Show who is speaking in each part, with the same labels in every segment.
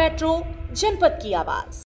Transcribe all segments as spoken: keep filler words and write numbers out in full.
Speaker 1: Metro, जनपद की आवाज।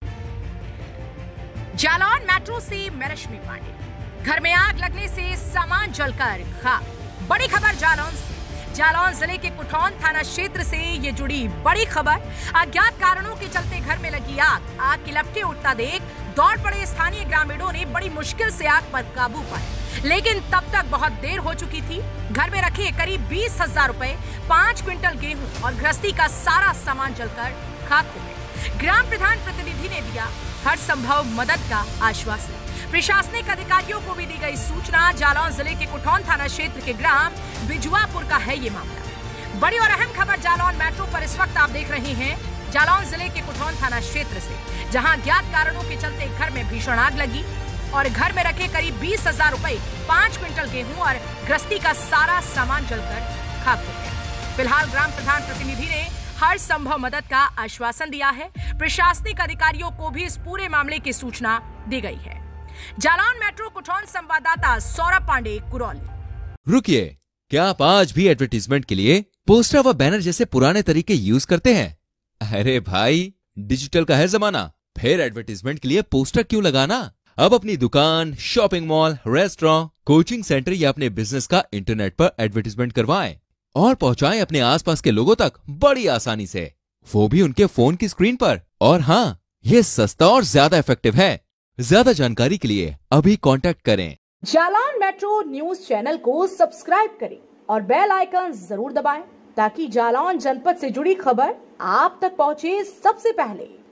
Speaker 2: जालौन मेट्रो से मैं रश्मि पांडे। घर में आग लगने से सामान जलकर खाक। बड़ी खबर जालौन से। जालौन जिले के कुठौन थाना क्षेत्र से ये जुड़ी बड़ी खबर। अज्ञात कारणों के चलते घर में लगी आग आग की लपटें उठता देख दौड़ पड़े स्थानीय ग्रामीणों ने बड़ी मुश्किल से आग पर काबू पाया, लेकिन तब तक बहुत देर हो चुकी थी। घर में रखे करीब बीस हजार रुपए, पाँच क्विंटल गेहूं और गृहस्थी का सारा सामान जलकर खाक हो गए। ग्राम प्रधान प्रतिनिधि ने दिया हर संभव मदद का आश्वासन। प्रशासनिक अधिकारियों को भी दी गई सूचना। जालौन जिले के कुठौन थाना क्षेत्र के ग्राम बिजुआपुर का है ये मामला। बड़ी और अहम खबर जालौन मेट्रो पर इस वक्त आप देख रहे हैं। जालौन जिले के कुठौन थाना क्षेत्र से, जहां ज्ञात कारणों के चलते घर में भीषण आग लगी और घर में रखे करीब बीस हजार रुपए, पाँच क्विंटल गेहूं और गृहस्थी का सारा सामान जलकर खाक हो गया। फिलहाल ग्राम प्रधान प्रतिनिधि ने हर संभव मदद का आश्वासन दिया है। प्रशासनिक अधिकारियों को भी इस पूरे मामले की सूचना दी गई है। जालौन मेट्रो कुठौन संवाददाता सौरभ पांडे, कुरौली।
Speaker 3: रुकिए, क्या आप आज भी एडवर्टीजमेंट के लिए पोस्टर व बैनर जैसे पुराने तरीके यूज करते हैं? अरे भाई, डिजिटल का है जमाना, फिर एडवर्टीजमेंट के लिए पोस्टर क्यों लगाना? अब अपनी दुकान, shopping mall, restaurant, coaching centre या अपने बिजनेस का इंटरनेट पर एडवर्टीजमेंट करवाएं और पहुंचाएं अपने आसपास के लोगों तक बड़ी आसानी से, वो भी उनके फोन की स्क्रीन पर। और हाँ, ये सस्ता और ज्यादा इफेक्टिव है। ज्यादा जानकारी के लिए अभी कांटेक्ट करें।
Speaker 1: जालौन मेट्रो न्यूज चैनल को सब्सक्राइब करें और बेल आइकन जरूर दबाएं ताकि जालौन जनपद से जुड़ी खबर आप तक पहुंचे सबसे पहले।